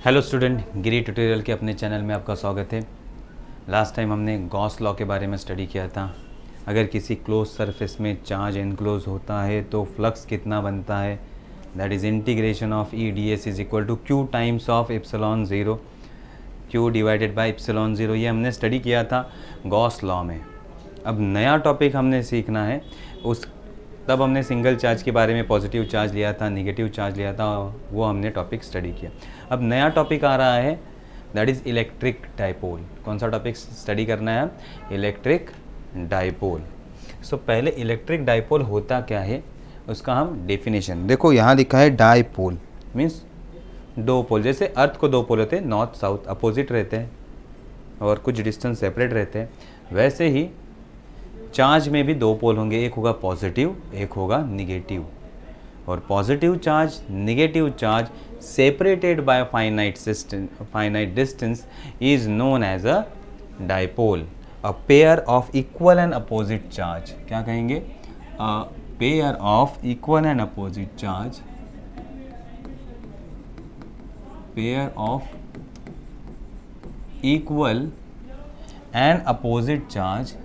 Hello student, गिरी tutorial के अपने channel में आपका स्वागत है। लास्ट टाइम हमने गॉस लॉ के बारे में स्टडी किया था। अगर किसी क्लोज सरफेस में चार्ज एनक्लोज होता है तो फ्लक्स कितना बनता है, that is integration of E D S is equal to Q times of epsilon zero, Q divided by epsilon zero. ये हमने स्टडी किया था गॉस लॉ में। अब नया टॉपिक हमने सीखना है। तब हमने सिंगल चार्ज के बारे में, पॉजिटिव चार्ज लिया था, नेगेटिव चार्ज लिया था, वो हमने टॉपिक स्टडी किया। अब नया टॉपिक आ रहा है, दैट इज़ इलेक्ट्रिक डाइपोल। कौन सा टॉपिक स्टडी करना है? Electric dipole. सो पहले इलेक्ट्रिक डाइपोल होता क्या है उसका हम डेफिनेशन देखो। यहाँ लिखा है डाइपोल मीन्स दो पोल। जैसे अर्थ को दो पोल होते हैं, नॉर्थ साउथ अपोजिट रहते हैं और कुछ डिस्टेंस सेपरेट रहते हैं, वैसे ही चार्ज में भी दो पोल होंगे, एक होगा पॉजिटिव, एक होगा निगेटिव। और positive charge, negative charge separated by finite distance is known as a dipole. A pair of equal and opposite charge, क्या कहेंगे? A pair of equal and opposite charge, pair of equal and opposite charge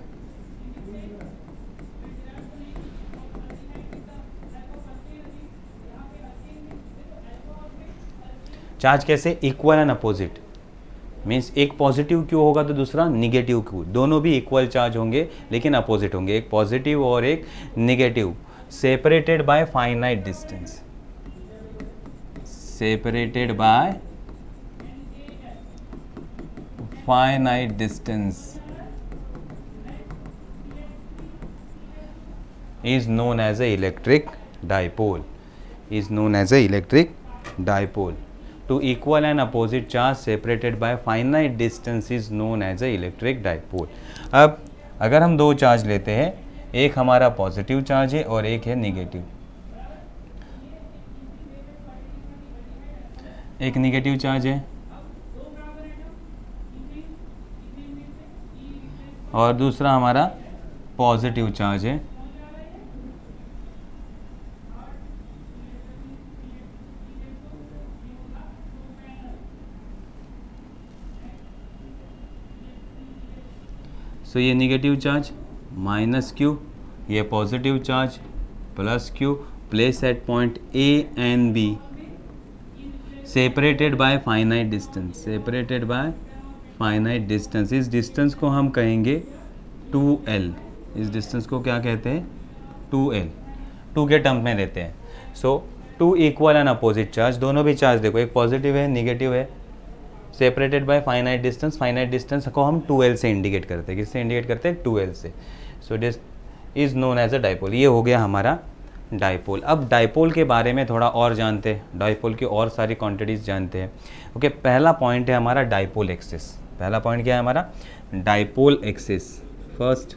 charge कैसे? Equal and opposite means एक positive Q होगा तो दूसरा negative Q, दोनों भी equal charge होंगे लेकिन अपोजिट होंगे, एक पॉजिटिव और एक negative, separated by finite distance, separated by finite distance is known as a electric dipole, is known as a electric dipole. To equal and opposite charge separated by finite distance is known as a electric dipole. अब अगर हम दो charge लेते हैं, एक हमारा positive charge है और एक है निगेटिव, एक निगेटिव चार्ज है और दूसरा हमारा पॉजिटिव चार्ज है। सो ये निगेटिव चार्ज माइनस क्यू, ये positive charge plus Q, place at point A and B, separated by finite distance, separated by finite distance. इस डिस्टेंस को हम कहेंगे 2L। इस डिस्टेंस को क्या कहते हैं? 2L। 2 के टर्म में लेते हैं। So 2 equal and opposite charge, दोनों भी चार्ज देखो, एक पॉजिटिव है, निगेटिव है, separated by finite distance. Finite distance को हम 2L से इंडिकेट करते हैं। किससे इंडिकेट करते हैं? 2L से। So this is known as a dipole. ये हो गया हमारा डाइपोल। अब डाइपोल के बारे में थोड़ा और जानते हैं, डाइपोल की और सारी क्वांटिटीज जानते हैं। ओके, पहला पॉइंट है हमारा डाइपोल एक्सिस। पहला पॉइंट क्या है हमारा? Dipole axis. First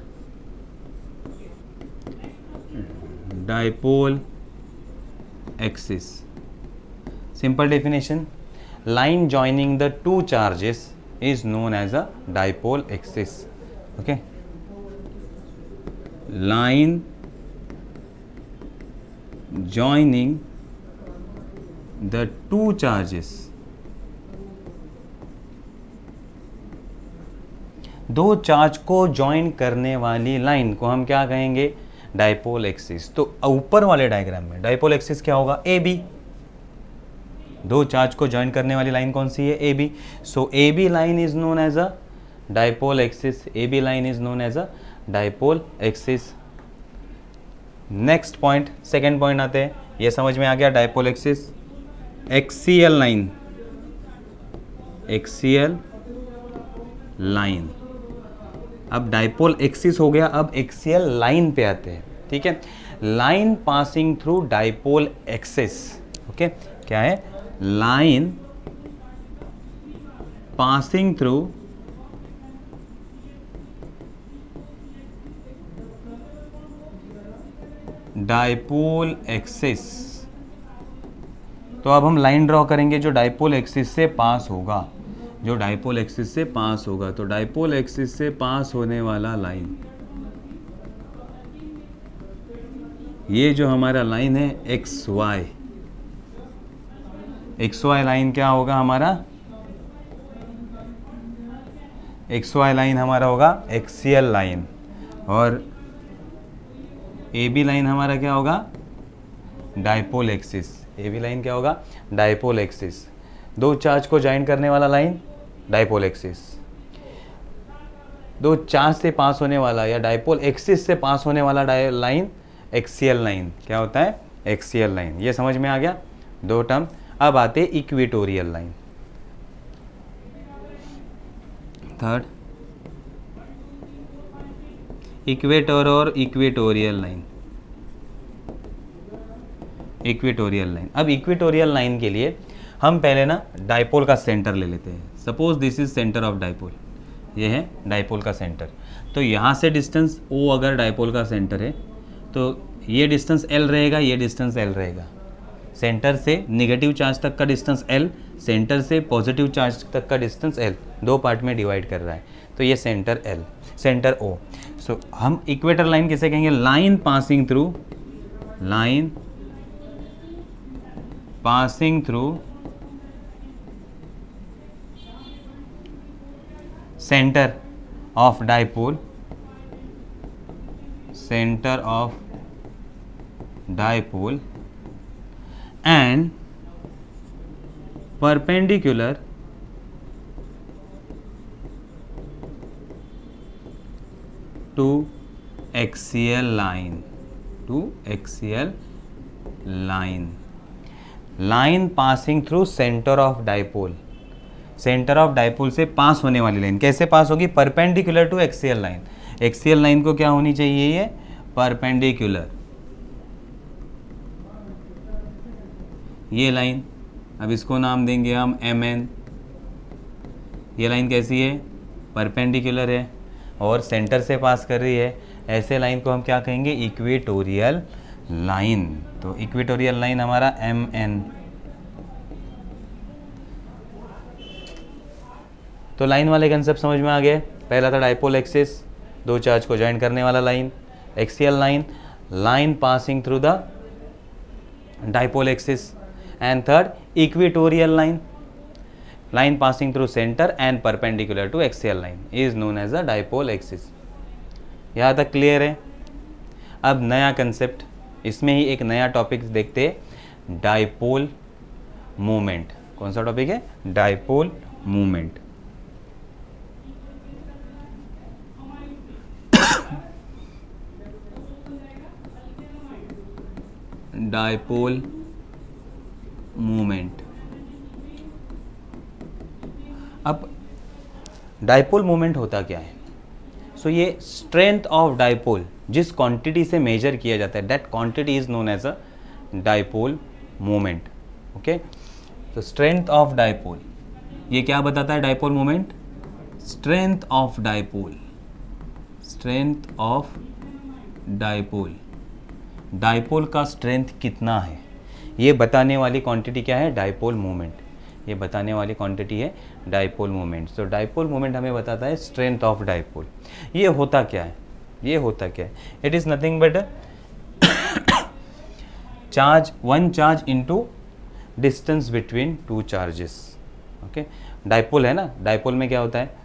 dipole axis, simple definition, line joining the two charges is known as a dipole axis. Okay, line joining the two charges, दो चार्ज को ज्वाइन करने वाली लाइन को हम क्या कहेंगे? Dipole axis. तो ऊपर वाले डायग्राम में डाइपोल एक्सिस क्या होगा? A B. दो चार्ज को ज्वाइन करने वाली लाइन कौन सी है? A B. So A B line is known as a dipole axis, A B line is known as a dipole axis. Next point, second point आते हैं। ये समझ में आ गया dipole axis. Axial line, axial line. अब dipole axis हो गया, अब एक्सियल लाइन पे आते हैं। ठीक है, line passing through dipole axis. Okay, क्या है? Line passing through dipole axis. तो अब हम लाइन ड्रॉ करेंगे जो डाइपोल एक्सिस से पास होगा, जो डाइपोल एक्सिस से पास होगा। तो डाइपोल एक्सिस से पास होने वाला लाइन, ये जो हमारा लाइन है एक्स वाई लाइन क्या होगा हमारा? XY लाइन हमारा होगा एक्सियल लाइन, और AB लाइन हमारा क्या होगा, डाइपोल एक्सिस। AB लाइन क्या होगा, डाइपोल एक्सिस। दो चार्ज को ज्वाइन करने वाला लाइन डाइपोल एक्सिस, दो चार्ज से पास होने वाला या डाइपोल एक्सिस से पास होने वाला लाइन एक्सियल लाइन क्या होता है, एक्सियल लाइन। ये समझ में आ गया दो टर्म। अब आते इक्वेटोरियल लाइन। थर्ड, इक्वेटर और इक्वेटोरियल लाइन। इक्वेटोरियल लाइन, अब इक्वेटोरियल लाइन के लिए हम पहले ना डाइपोल का सेंटर ले लेते हैं। Suppose this is centre of dipole, ये है डाइपोल का सेंटर। तो यहाँ से डिस्टेंस O अगर डाइपोल का सेंटर है तो ये डिस्टेंस L रहेगा, ये डिस्टेंस L रहेगा। सेंटर से नेगेटिव चार्ज तक का डिस्टेंस L, सेंटर से पॉजिटिव चार्ज तक का डिस्टेंस L, दो पार्ट में डिवाइड कर रहा है। तो ये centre L, centre O। So हम इक्वेटर लाइन किसे कहेंगे, line passing through center of dipole and perpendicular to axial line, line passing through center of dipole। Centre of dipole से पास होने वाली लाइन कैसे पास होगी, perpendicular to axial line. Axial line को क्या होनी चाहिए, ये परपेंडिकुलर, ये लाइन। अब इसको नाम देंगे हम MN। ये लाइन कैसी है, परपेंडिकुलर है और सेंटर से पास कर रही है। ऐसे लाइन को हम क्या कहेंगे, इक्वेटोरियल लाइन। तो इक्वेटोरियल लाइन हमारा MN। तो लाइन वाले कंसेप्ट समझ में आ गए। पहला था डाइपोल एक्सिस, दो चार्ज को ज्वाइन करने वाला line, axial line, line passing through the dipole axis. And third, equatorial line, line passing through centre and perpendicular to axial line is known as a dipole axis. यहाँ तक clear है। अब नया concept, इसमें ही एक नया टॉपिक देखते हैं, डाइपोल मोमेंट। कौन सा टॉपिक है, डाइपोल मोमेंट। Dipole moment. अब डाइपोल मोमेंट होता क्या है, सो ये स्ट्रेंथ ऑफ डाइपोल जिस क्वांटिटी से मेजर किया जाता है, that quantity is known as a dipole moment. Okay, तो स्ट्रेंथ ऑफ डाइपोल, ये क्या बताता है dipole moment, strength of dipole, strength of dipole, dipole का स्ट्रेंथ कितना है ये बताने वाली क्वांटिटी क्या है, डाइपोल मोमेंट। ये बताने वाली क्वांटिटी है dipole moment. So dipole moment हमें बताता है स्ट्रेंथ ऑफ डाइपोल। ये होता क्या है, ये होता क्या है, it is nothing but charge, one charge into distance between two charges. Okay, dipole है ना, डाइपोल में क्या होता है,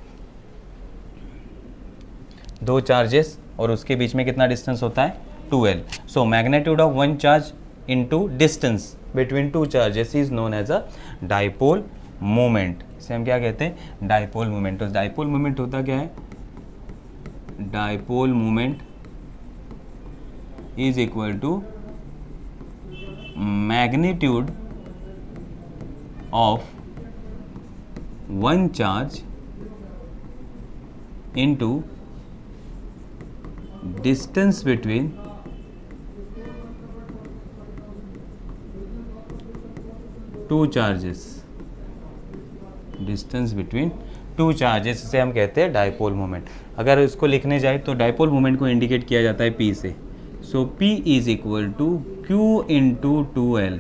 दो चार्जेस और उसके बीच में कितना डिस्टेंस होता है, 2L। So magnitude of one charge into distance between two charges is known as a dipole moment. इसे हम क्या कहते हैं, डाइपोल मोमेंट। तो डाइपोल मोमेंट होता क्या है, dipole moment is equal to magnitude of one charge into distance between two charges, distance between two charges, इसे हम कहते हैं डाइपोल मोमेंट। अगर इसको लिखने जाए तो डाइपोल मोमेंट को इंडिकेट किया जाता है P से। So P is equal to Q into 2L,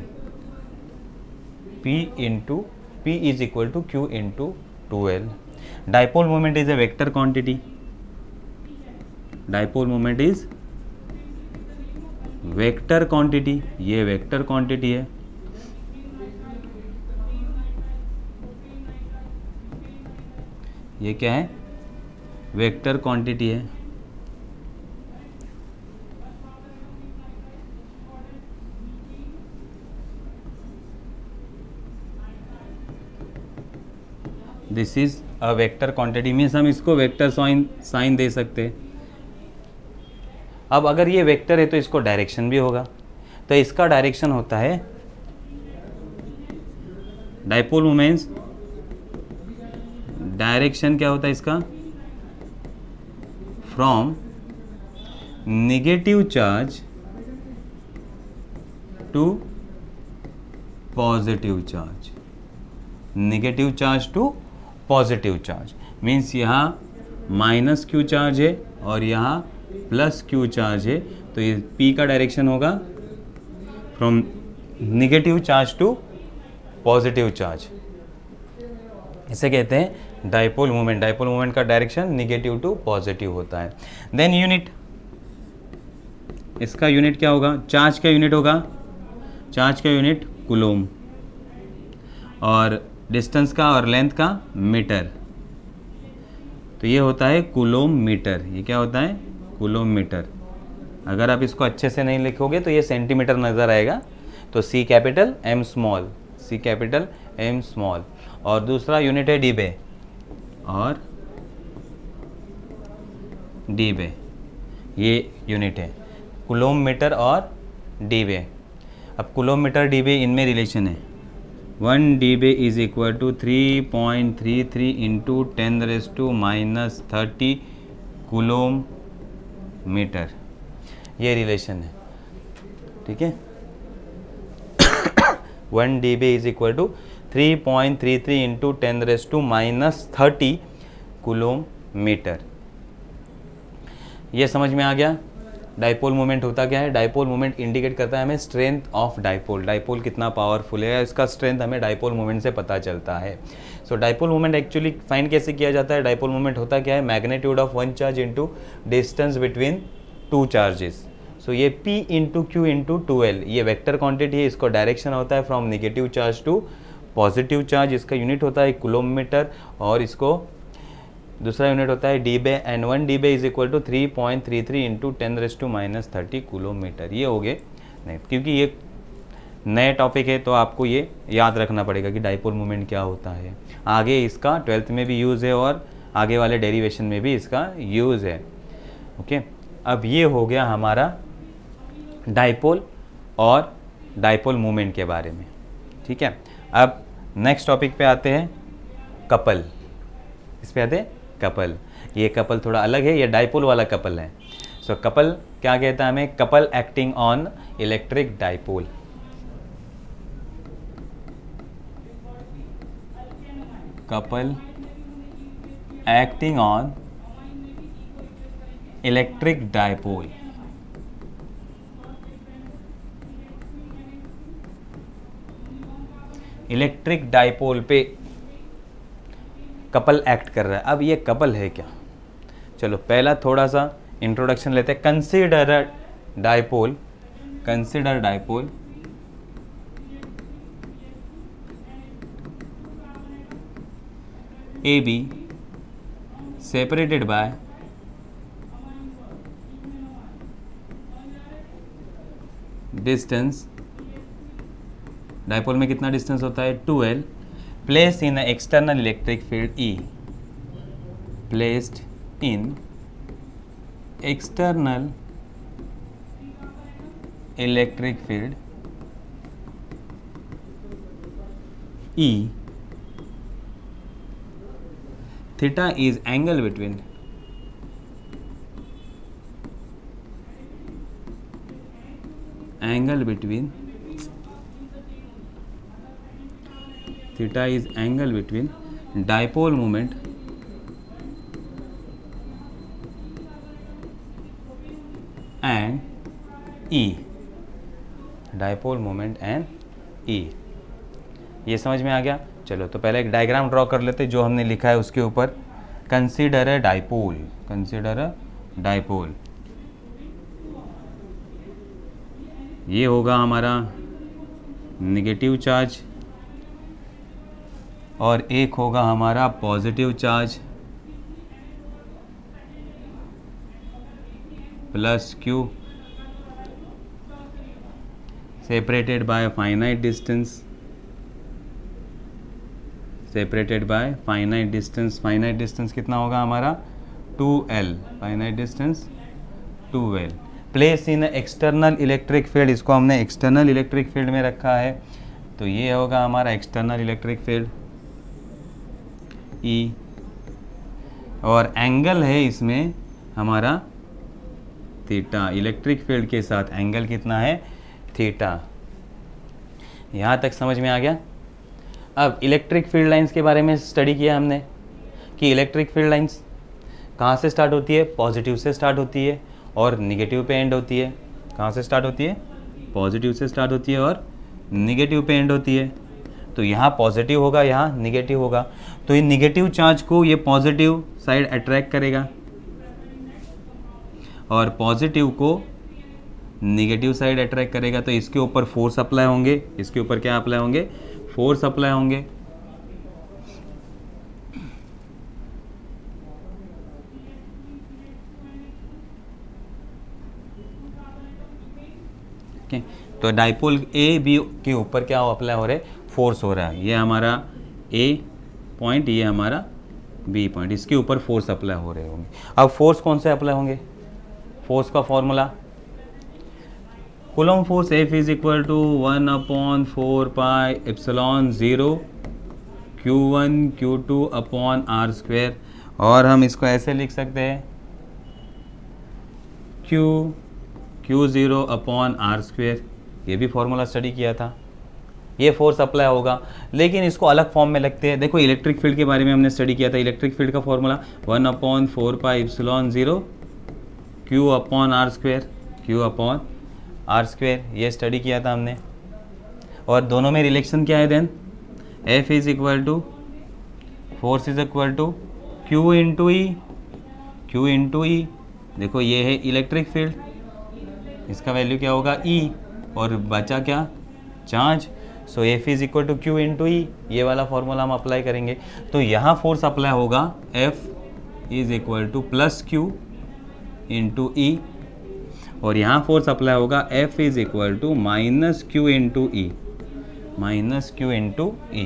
P is equal to Q into 2L। Dipole moment is a vector quantity, dipole moment is vector quantity, ये वेक्टर क्वांटिटी है। ये क्या है, वेक्टर क्वांटिटी है, this is a vector quantity, means हम इसको vector sign दे सकते हैं। अब अगर ये वेक्टर है तो इसको डायरेक्शन भी होगा, तो इसका डायरेक्शन होता है डाइपोल मोमेंट्स, डायरेक्शन क्या होता है इसका, from negative charge to positive charge, negative charge to positive charge, means यहाँ माइनस क्यू चार्ज है और यहाँ प्लस क्यू चार्ज है, तो ये P का डायरेक्शन होगा from negative charge to positive charge, इसे कहते हैं डाइपोल मोमेंट। डाइपोल मोमेंट का डायरेक्शन नेगेटिव टू पॉजिटिव होता है। देन यूनिट, इसका यूनिट क्या होगा, चार्ज का यूनिट होगा, चार्ज का यूनिट कूलोम, और डिस्टेंस का और लेंथ का मीटर, तो ये होता है कूलोम मीटर। ये क्या होता है, कूलोम मीटर। अगर आप इसको अच्छे से नहीं लिखोगे तो ये सेंटीमीटर नज़र आएगा, तो C capital M small, C capital M small. और दूसरा यूनिट है डीबे, और डीबे ये यूनिट है, कूलोम मीटर और डीबे। अब कूलोम मीटर डीबे इनमें रिलेशन है, 1 dB is equal to 3.33 into 10⁻⁻30 coulomb metre, ये रिलेशन है, ठीक है। 1 dB is equal to 3.33 into 10⁻30 coulomb metre. ये समझ में आ गया। डाइपोल मोमेंट होता क्या है, डाइपोल मोमेंट इंडिकेट करता है हमें स्ट्रेंथ ऑफ डाइपोल, डाइपोल कितना पावरफुल है, इसका स्ट्रेंथ हमें डाइपोल मोमेंट से पता चलता है। So dipole moment actually find कैसे किया जाता है, डाइपोल मोमेंट होता क्या है, magnitude of one charge into distance between two charges. So ये P into Q into 2L, ये वेक्टर क्वांटिटी है, इसको डायरेक्शन होता है from negative charge to positive charge, इसका यूनिट होता है किलोमीटर, और इसको दूसरा यूनिट होता है dB, and 1 dB is equal to 3.33 into 10⁻30 kilometre. ये हो गए नहीं, क्योंकि ये नए टॉपिक है तो आपको ये याद रखना पड़ेगा कि डाइपोल मोमेंट क्या होता है। आगे इसका 12th में भी यूज़ है और आगे वाले डेरिवेशन में भी इसका यूज़ है। ओके, अब ये हो गया हमारा डाइपोल और डाइपोल मोमेंट के बारे में, ठीक है। अब नेक्स्ट टॉपिक पे आते हैं, कपल। इस पे आते हैं कपल। ये कपल थोड़ा अलग है, ये डाइपोल वाला कपल है। सो कपल क्या कहता है हमें, couple acting on electric dipole. Couple acting on electric dipole. Electric dipole पे कपल एक्ट कर रहा है। अब ये कपल है क्या, चलो पहला थोड़ा सा इंट्रोडक्शन लेते हैं। Consider dipole, consider dipole AB separated by distance, dipole में कितना डिस्टेंस होता है 2L, placed in an external electric field E, placed in external electric field E, theta is angle between theta is angle between dipole moment and E, dipole moment and E। ये समझ में आ गया। चलो तो पहले एक डायग्राम ड्रॉ कर लेते जो हमने लिखा है उसके ऊपर। Consider a dipole, consider a dipole, ये होगा हमारा नेगेटिव चार्ज और एक होगा हमारा positive charge. Plus q separated by finite distance, separated by finite distance. Finite distance कितना होगा हमारा 2L, finite distance 2L। Place in external electric field, इसको हमने एक्सटर्नल इलेक्ट्रिक फील्ड में रखा है, तो ये होगा हमारा एक्सटर्नल इलेक्ट्रिक फील्ड E, और एंगल है इसमें हमारा थीटा। इलेक्ट्रिक फील्ड के साथ एंगल कितना है, थीटा। यहाँ तक समझ में आ गया। अब इलेक्ट्रिक फील्ड लाइंस के बारे में स्टडी किया हमने कि इलेक्ट्रिक फील्ड लाइंस कहाँ से स्टार्ट होती है, पॉजिटिव से स्टार्ट होती है और निगेटिव पे एंड होती है। कहाँ से स्टार्ट होती है, पॉजिटिव से स्टार्ट होती है और निगेटिव पे एंड होती है। तो यहाँ पॉजिटिव होगा, यहाँ निगेटिव होगा, तो ये निगेटिव चार्ज को ये पॉजिटिव साइड अट्रैक्ट करेगा और पॉजिटिव को निगेटिव साइड अट्रैक्ट करेगा। तो इसके ऊपर फोर्स अप्लाई होंगे, इसके ऊपर क्या अप्लाई होंगे, फोर्स अप्लाई होंगे। तो डाइपोल ए बी के ऊपर क्या अप्लाई हो रहा है, फोर्स हो रहा है। ये हमारा ए पॉइंट, ये हमारा बी पॉइंट, इसके ऊपर फोर्स अप्लाई हो रहे होंगे। अब फोर्स कौन से अप्लाई होंगे, फोर्स का formula Coulomb force F is equal to 1/4 pi epsilon 0 Q1 Q2 upon R square, और हम इसको ऐसे लिख सकते हैं Q0 अपॉन R स्क्वायर। ये भी फॉर्मूला स्टडी किया था। ये फोर्स अप्लाई होगा, लेकिन इसको अलग फॉर्म में लगते हैं। देखो इलेक्ट्रिक फील्ड के बारे में हमने स्टडी किया था। इलेक्ट्रिक फील्ड का formula 1/4 pi epsilon 0 Q upon R square, Q upon R square, ये स्टडी किया था हमने। और दोनों में रिलेशन क्या है then, F is equal to force is equal to Q into E, Q into E. देखो ये है इलेक्ट्रिक फील्ड, इसका वैल्यू क्या होगा E, और बचा क्या, charge. So F is equal to Q into E, ये वाला फॉर्मूला हम अप्लाई करेंगे। तो यहाँ फोर्स अप्लाई होगा F is equal to plus Q into E, और यहाँ फोर्स अप्लाई होगा F is equal to minus Q into E, minus Q into E.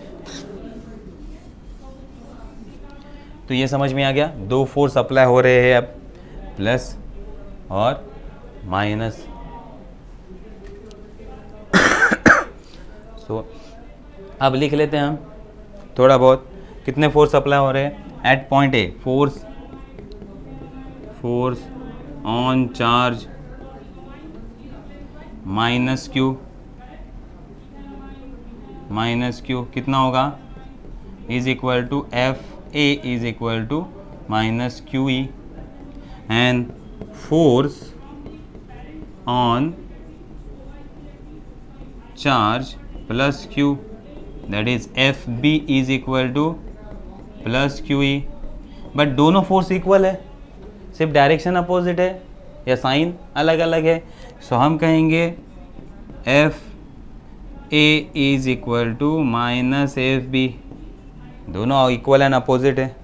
तो ये समझ में आ गया, दो फोर्स अप्लाई हो रहे हैं अब, प्लस और माइनस। सो अब लिख लेते हैं हम थोड़ा बहुत, कितने फोर्स अप्लाई हो रहे हैं at point A. Force on charge minus q कितना होगा, is equal to F A is equal to minus q E, and force on charge plus q, that is F B is equal to plus q E. But दोनों force equal है, सिर्फ direction opposite है या sign अलग अलग है। So हम कहेंगे F A is equal to minus F B, दोनों इक्वल एंड अपोजिट है।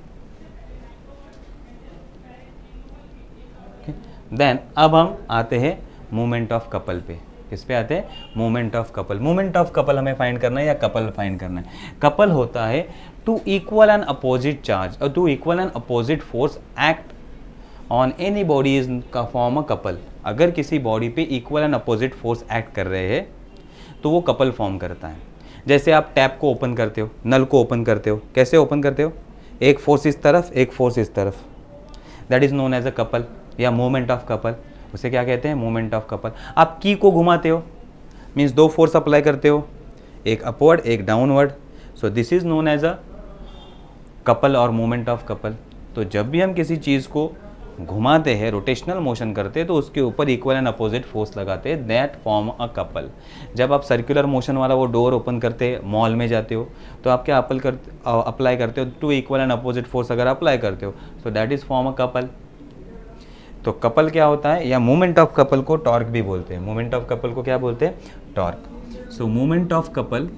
देन अब हम आते हैं मोमेंट ऑफ कपल पे। किस पे आते हैं, moment of couple. Moment of couple हमें फाइंड करना है या कपल फाइंड करना है। कपल होता है two equal and opposite charge और two equal and opposite force act on any body is का फॉर्म अ कपल। अगर किसी बॉडी पे equal and opposite force act कर रहे हैं तो वो कपल फॉर्म करता है। जैसे आप टैप को ओपन करते हो, नल को ओपन करते हो, कैसे ओपन करते हो, एक फोर्स इस तरफ, एक फोर्स इस तरफ, that is known as a couple या मोमेंट ऑफ कपल। उसे क्या कहते हैं, मोमेंट ऑफ कपल। आप की को घुमाते हो, मीन्स दो फोर्स अप्लाई करते हो, एक अपवर्ड एक downward, so this is known as a couple और मोमेंट ऑफ कपल। तो जब भी हम किसी चीज़ को घुमाते हैं, रोटेशनल मोशन करते हैं, तो उसके ऊपर इक्वल एंड अपोजिट फोर्स लगाते हैं, दैट फॉर्म अ कपल। जब आप सर्कुलर मोशन वाला वो डोर ओपन करते हैं, मॉल में जाते हो, तो आप क्या अप्लाई करते हो, two equal and opposite force अगर अप्लाई करते हो, so that is form a couple. तो कपल क्या होता है, या मोमेंट ऑफ कपल को टॉर्क भी बोलते हैं। मोमेंट ऑफ कपल को क्या बोलते हैं, torque. So moment of couple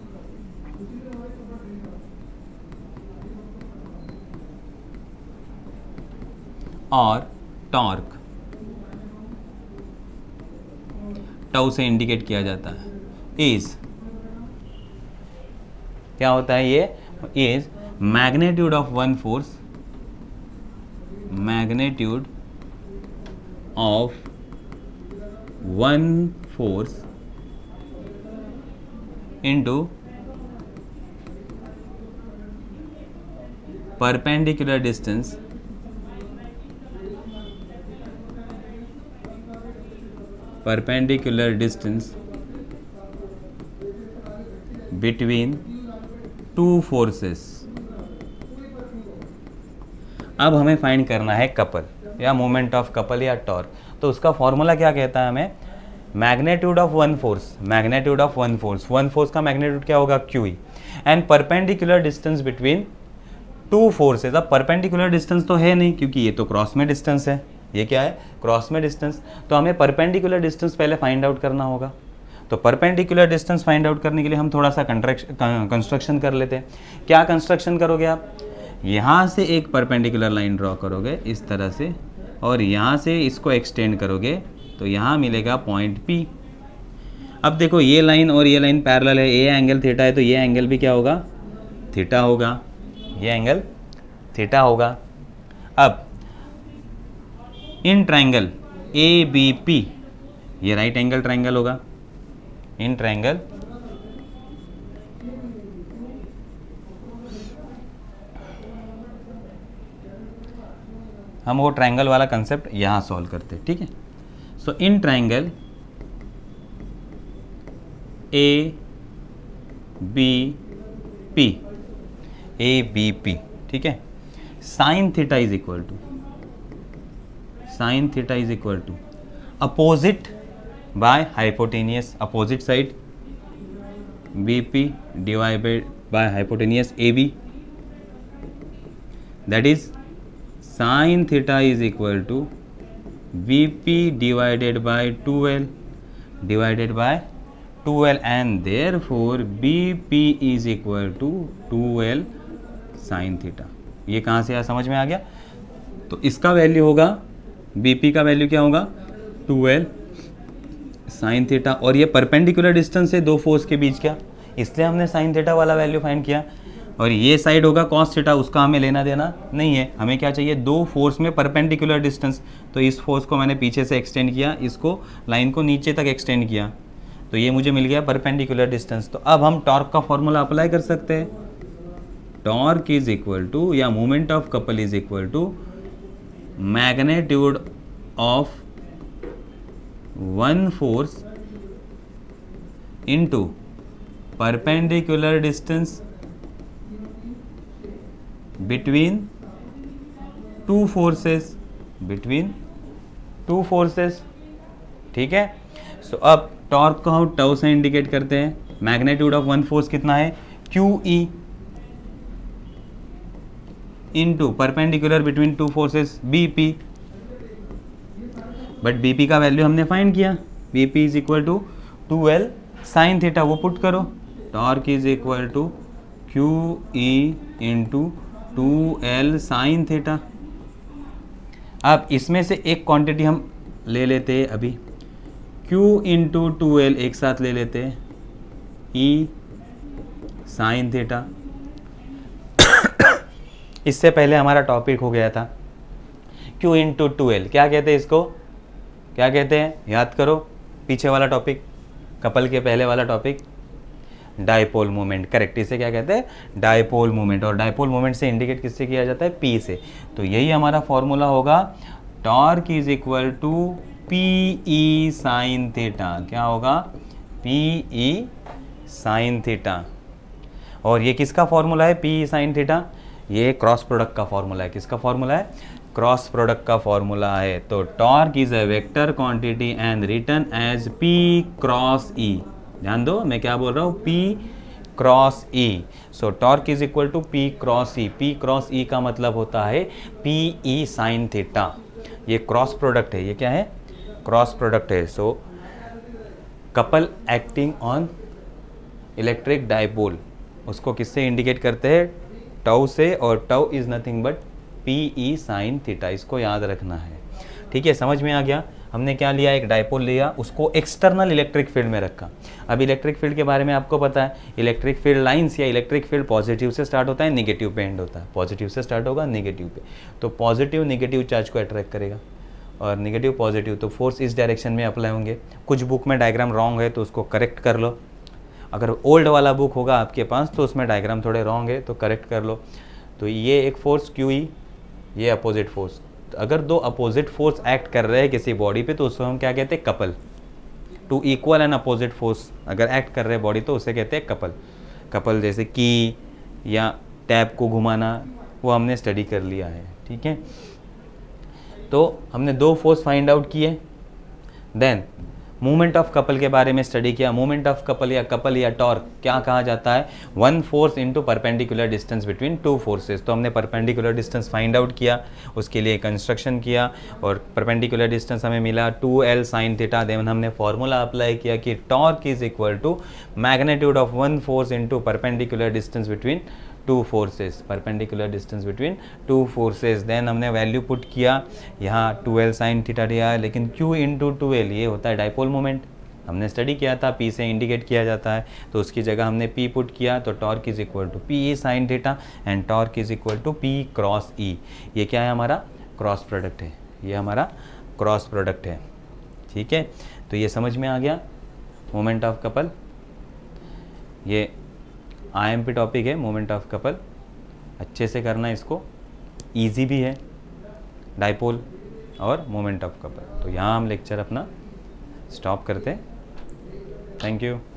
और टॉर्क टाउ से इंडिकेट किया जाता है, इज क्या होता है, ये is magnitude of one force, magnitude of one force into perpendicular distance between two forces। अब हमें फाइंड करना है कपल या मोमेंट ऑफ कपल या टॉर्क। तो उसका फॉर्मूला क्या कहता है हमें, magnitude of one force, magnitude of one force का मैग्नीट्यूड क्या होगा, QE, and perpendicular distance between two forces. अब परपेंडिकुलर डिस्टेंस तो है नहीं क्योंकि ये तो क्रॉस में डिस्टेंस है, ये क्या है, क्रॉस में डिस्टेंस। तो हमें परपेंडिकुलर डिस्टेंस पहले फाइंड आउट करना होगा। तो परपेंडिकुलर डिस्टेंस फाइंड आउट करने के लिए हम थोड़ा सा कंस्ट्रक्शन कर लेते हैं। क्या कंस्ट्रक्शन करोगे आप, यहाँ से एक परपेंडिकुलर लाइन ड्रॉ करोगे इस तरह से, और यहाँ से इसको एक्सटेंड करोगे तो यहाँ मिलेगा पॉइंट P। अब देखो ये लाइन और ये लाइन पैरेलल है, ये एंगल थीटा है तो ये एंगल भी क्या होगा, थीटा होगा, ये एंगल थीटा होगा। अब इन ट्रायंगल ABP, ये राइट एंगल ट्रायंगल होगा, इन ट्रायंगल हम वो ट्रायंगल वाला कंसेप्ट यहां सॉल्व करते हैं, ठीक है। सो इन ट्रायंगल ABP, ठीक है, sine theta is equal to opposite by hypotenuse, opposite side BP divided by hypotenuse AB, that is sine theta is equal to BP divided by 2L and therefore BP is equal to 2L sin theta. ये कहाँ से आया, समझ में आ गया। तो इसका वैल्यू होगा, BP का वैल्यू क्या होगा, 2L sin थीटा, और ये परपेंडिकुलर डिस्टेंस है दो फोर्स के बीच का, इसलिए हमने sin थीटा वाला वैल्यू फाइंड किया। और ये साइड होगा cos थीटा, उसका हमें लेना देना नहीं है, हमें क्या चाहिए, दो फोर्स में परपेंडिकुलर डिस्टेंस। तो इस फोर्स को मैंने पीछे से एक्सटेंड किया, इसको लाइन को नीचे तक एक्सटेंड किया, तो ये मुझे मिल गया परपेंडिकुलर डिस्टेंस। तो अब हम टॉर्क का फॉर्मूला अप्लाई कर सकते हैं। टॉर्क इज इक्वल टू, या moment of couple is equal to magnitude of one force into perpendicular distance between two forces, ठीक है। सो अब टॉर्क को हम टाउ से इंडिकेट करते हैं। मैग्नीट्यूड ऑफ वन फोर्स कितना है, QE into perpendicular between two forces BP, but BP का वैल्यू हमने फाइंड किया, BP is equal to 2L sine theta, वो पुट करो। Torque is equal to QE into 2L sine theta. अब इसमें से एक क्वांटिटी हम ले लेते हैं अभी, Q इंटू 2L एक साथ ले लेते हैं, E साइन थीटा। इससे पहले हमारा टॉपिक हो गया था Q इंटू 2L, क्या कहते हैं इसको, क्या कहते हैं, याद करो पीछे वाला टॉपिक, कपल के पहले वाला टॉपिक, डायपोल मोमेंट, करेक्ट। इसे क्या कहते हैं, डायपोल मोमेंट, और डायपोल मोमेंट से इंडिकेट किससे किया जाता है, P से। तो यही हमारा फॉर्मूला होगा, torque is equal to PE sine theta. क्या होगा, PE साइन थीटा। और ये किसका फॉर्मूला है, PE साइन थीटा, ये क्रॉस प्रोडक्ट का फॉर्मूला है। किसका फॉर्मूला है, क्रॉस प्रोडक्ट का फॉर्मूला है। तो torque is a vector quantity and written as P cross E। ध्यान दो मैं क्या बोल रहा हूँ, P cross E। So torque is equal to P cross E। P cross E का मतलब होता है PE साइन थीटा। ये क्रॉस प्रोडक्ट है, ये क्या है, क्रॉस प्रोडक्ट है। So couple acting on electric dipole, उसको किससे इंडिकेट करते हैं, टाउ से, और tau is nothing but PE sine theta. इसको याद रखना है, ठीक है, समझ में आ गया। हमने क्या लिया, एक डायपोल लिया, उसको एक्सटर्नल इलेक्ट्रिक फील्ड में रखा। अब इलेक्ट्रिक फील्ड के बारे में आपको पता है, इलेक्ट्रिक फील्ड लाइंस या इलेक्ट्रिक फील्ड पॉजिटिव से स्टार्ट होता है, नेगेटिव पे एंड होता है। पॉजिटिव से स्टार्ट होगा, नेगेटिव पे, तो पॉजिटिव नेगेटिव चार्ज को अट्रैक्ट करेगा और नेगेटिव पॉजिटिव, तो फोर्स इस डायरेक्शन में अप्लाई होंगे। कुछ बुक में डायग्राम रॉन्ग है तो उसको करेक्ट कर लो, अगर ओल्ड वाला बुक होगा आपके पास तो उसमें डायग्राम थोड़े रॉन्ग है तो करेक्ट कर लो। तो ये एक फोर्स QE, ये अपोजिट फोर्स। अगर दो अपोजिट फोर्स एक्ट कर रहे हैं किसी बॉडी पे तो उसको हम क्या कहते हैं, couple. Two equal and opposite force अगर एक्ट कर रहे हैं बॉडी तो उसे कहते हैं कपल। कपल जैसे की या टैब को घुमाना, वो हमने स्टडी कर लिया है, ठीक है। तो हमने दो फोर्स फाइंड आउट किए, देन मूवमेंट ऑफ कपल के बारे में स्टडी किया। मूवमेंट ऑफ कपल या टॉर्क क्या कहा जाता है, one force into perpendicular distance between two forces. तो हमने परपेंडिकुलर डिस्टेंस फाइंड आउट किया, उसके लिए कंस्ट्रक्शन किया और परपेंडिकुलर डिस्टेंस हमें मिला 2L sin थीटा। देन हमने फॉर्मूला अप्लाई किया कि torque is equal to magnitude of one force into perpendicular distance between two forces, perpendicular distance between two forces. Then हमने वैल्यू पुट किया, यहाँ 2L sin थीटा दिया, लेकिन Q into 2L ये होता है डाइपोल मोमेंट, हमने स्टडी किया था, P से इंडिकेट किया जाता है, तो उसकी जगह हमने P पुट किया, तो torque is equal to PE sin theta and torque is equal to P cross E। ये क्या है, हमारा क्रॉस प्रोडक्ट है, ये हमारा क्रॉस प्रोडक्ट है, ठीक है। तो ये समझ में आ गया मोमेंट ऑफ कपल, ये IMP टॉपिक है मोमेंट ऑफ कपल, अच्छे से करना इसको, इजी भी है डाइपोल और मोमेंट ऑफ कपल। तो यहाँ हम लेक्चर अपना स्टॉप करते हैं। Thank you.